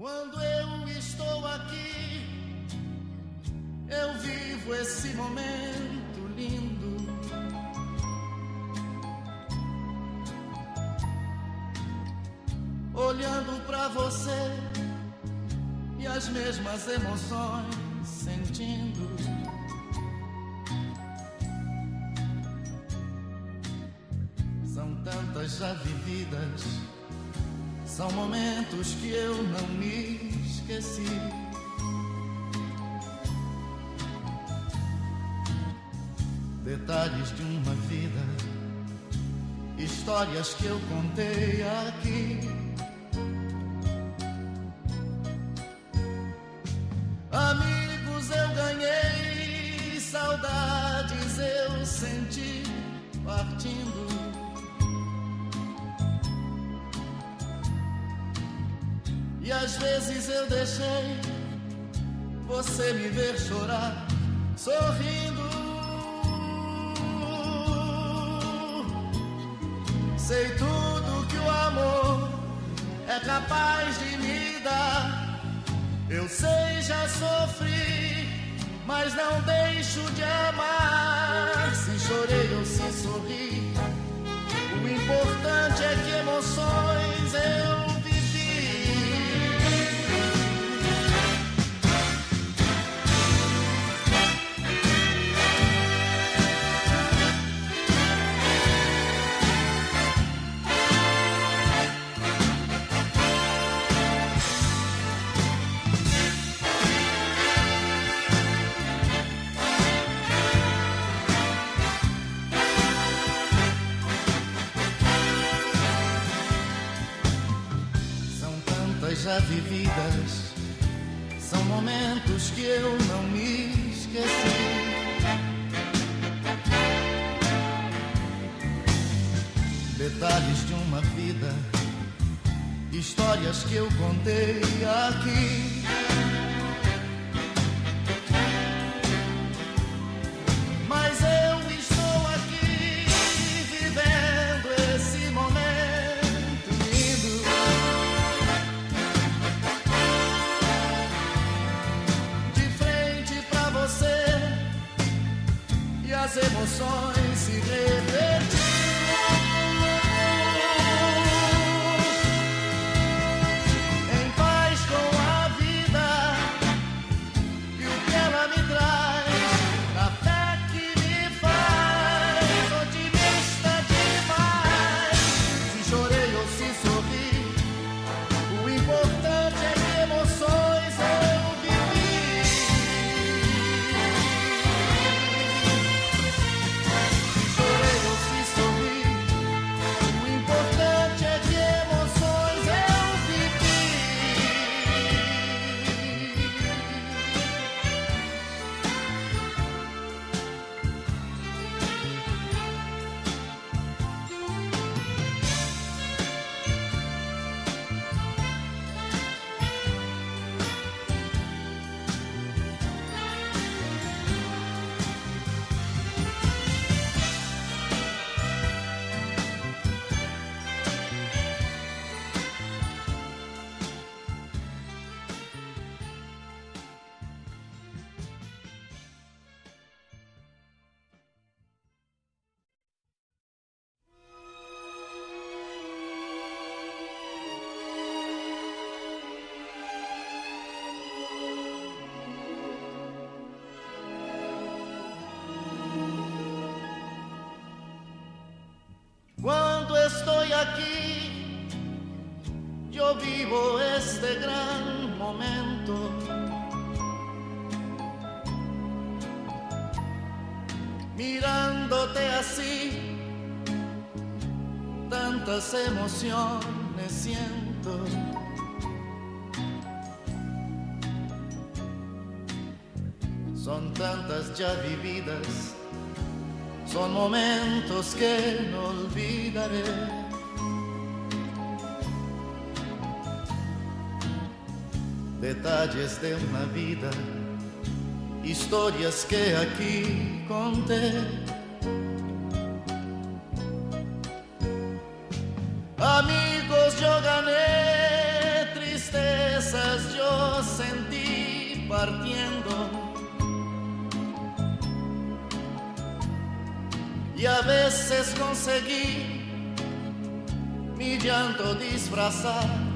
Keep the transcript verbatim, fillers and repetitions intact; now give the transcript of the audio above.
Quando eu estou aqui, eu vivo esse momento lindo. Olhando pra você e as mesmas emoções sentindo. São tantas já vividas, são momentos que eu não me esqueci. Detalhes de uma vida, histórias que eu contei aqui. Amigos eu ganhei, saudades eu senti partindo. E às vezes eu deixei você me ver chorar, sorrindo. Sei tudo que o amor é capaz de me dar. Eu sei, já sofri, mas não deixo de amar. Se chorei ou se sorri, o importante é que emoções eu já vividas, são momentos que eu não me esqueci. Detalhes de uma vida, histórias que eu contei aqui. Mas eu estou aqui vivendo esse momento lindo. E as emoções se repetiram. Em paz com a vida e o que ela me traz, na fé que me faz otimista demais. Se chorei ou se sorri, o importante é que emoções eu vivi. Quando estou aqui, yo vivo este gran momento. Mirándote así, tantas emociones siento. Son tantas ya vividas, son momentos que no olvidaré. Detalles de una vida, historias que aquí conté. Amigos, yo gané, tristezas y a veces conseguí mi llanto disfrazar